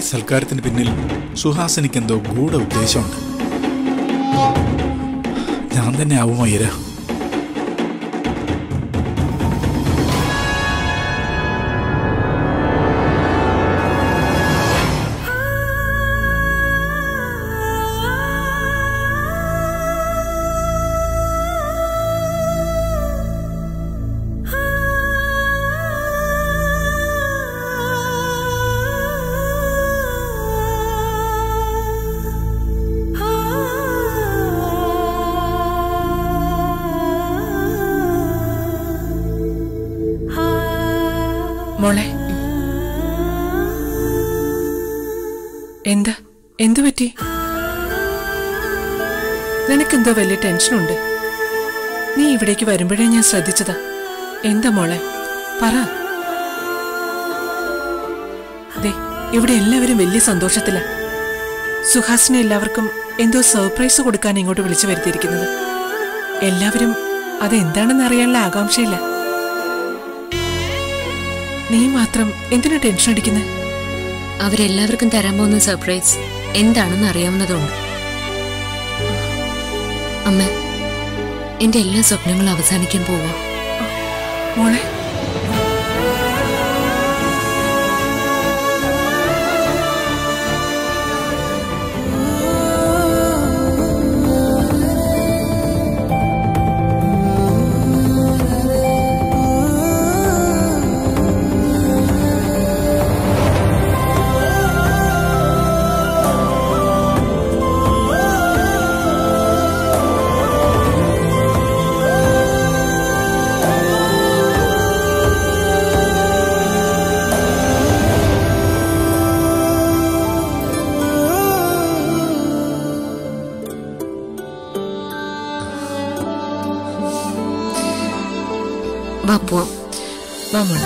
സൽക്കാരത്തിന് പിന്നിൽ സുഹാസിനിക്ക് എന്തോ ഗൂഢ ഉദ്ദേശമുണ്ട്. ഞാൻ തന്നെ ആവുമോ ഇര? മോളെ, എന്തു പറ്റി? നിനക്കെന്തോ വലിയ ടെൻഷനുണ്ട്. നീ ഇവിടേക്ക് വരുമ്പോഴേ ഞാൻ ശ്രദ്ധിച്ചതാ. എന്താ മോളെ, പറ. ദേ, ഇവിടെ എല്ലാവരും വലിയ സന്തോഷത്തിലാ. സുഹാസിനെ എല്ലാവർക്കും എന്തോ സർപ്രൈസ് കൊടുക്കാൻ ഇങ്ങോട്ട് വിളിച്ചു വരുത്തിയിരിക്കുന്നത്. എല്ലാവരും അതെന്താണെന്ന് അറിയാനുള്ള ആകാംക്ഷയില്ല. നീ മാത്രം എന്തിനാ ടെൻഷൻ അടിക്കുന്നത്? അവരെല്ലാവർക്കും തരാൻ പോകുന്ന സർപ്രൈസ് എന്താണെന്ന് അറിയാവുന്നതുകൊണ്ട്. അമ്മ, എന്റെ എല്ലാ സ്വപ്നങ്ങളും അവസാനിക്കാൻ പോവാ. മോളെ, വാ പോവാം. വാ മോളെ.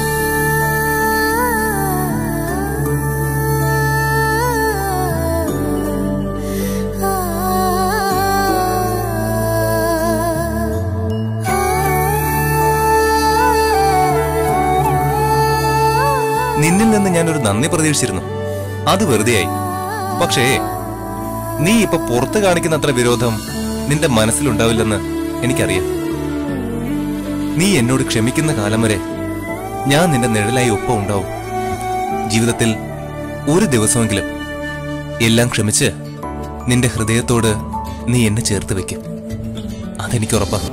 നിന്നിൽ നിന്ന് ഞാനൊരു നന്ദി പ്രതീക്ഷിച്ചിരുന്നു. അത് വെറുതെയായി. പക്ഷേ നീ ഇപ്പൊ പുറത്ത് കാണിക്കുന്ന അത്ര വിരോധം നിന്റെ മനസ്സിലുണ്ടാവില്ലെന്ന് എനിക്കറിയാം. നീ എന്നോട് ക്ഷമിക്കുന്ന കാലം വരെ ഞാൻ നിന്റെ നിഴലായി ഒപ്പം ഉണ്ടാവും. ജീവിതത്തിൽ ഒരു ദിവസമെങ്കിലും എല്ലാം ക്ഷമിച്ച് നിന്റെ ഹൃദയത്തോട് നീ എന്നെ ചേർത്ത് വെക്കും. അതെനിക്ക് ഉറപ്പാണ്.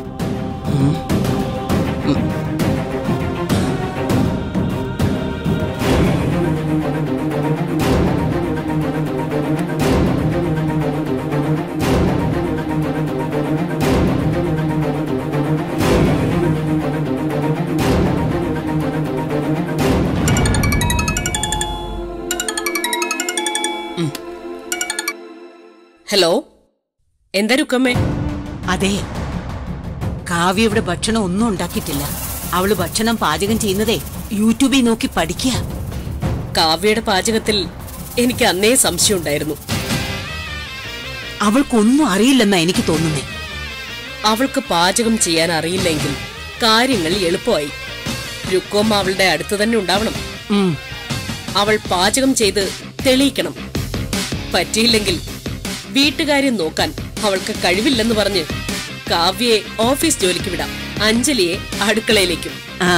ഹലോ, എന്താ രുക്കമ്മേ? അതെ, കാവ്യ ഇവിടെ ഭക്ഷണം ഒന്നും ഉണ്ടാക്കിയിട്ടില്ല. അവള് ഭക്ഷണം പാചകം ചെയ്യുന്നതേ യൂട്യൂബിൽ നോക്കി പഠിക്കുക. കാവ്യയുടെ പാചകത്തിൽ എനിക്ക് അന്നേ സംശയം ഉണ്ടായിരുന്നു. അവൾക്കൊന്നും അറിയില്ലെന്നാ എനിക്ക് തോന്നുന്നേ. അവൾക്ക് പാചകം ചെയ്യാൻ അറിയില്ലെങ്കിൽ കാര്യങ്ങൾ എളുപ്പമായി. രുക്കോമ്മ അവളുടെ അടുത്ത് തന്നെ ഉണ്ടാവണം. അവൾ പാചകം ചെയ്ത് തെളിയിക്കണം. പറ്റിയില്ലെങ്കിൽ വീട്ടുകാര്യം നോക്കാൻ അവൾക്ക് കഴിവില്ലെന്ന് പറഞ്ഞ് കാവ്യയെ ഓഫീസ് ജോലിക്ക് വിടാം, അഞ്ജലിയെ അടുക്കളയിലേക്കും.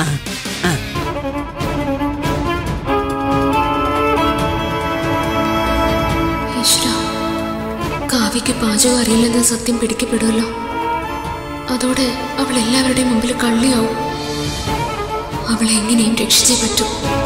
കാവ്യക്ക് പാചകം അറിയില്ലെന്ന സത്യം പിടിക്കപ്പെടുമല്ലോ. അതോടെ അവൾ എല്ലാവരുടെയും മുമ്പിൽ കള്ളിയാവും. അവളെ എങ്ങനെയും രക്ഷിച്ചേ പറ്റൂ.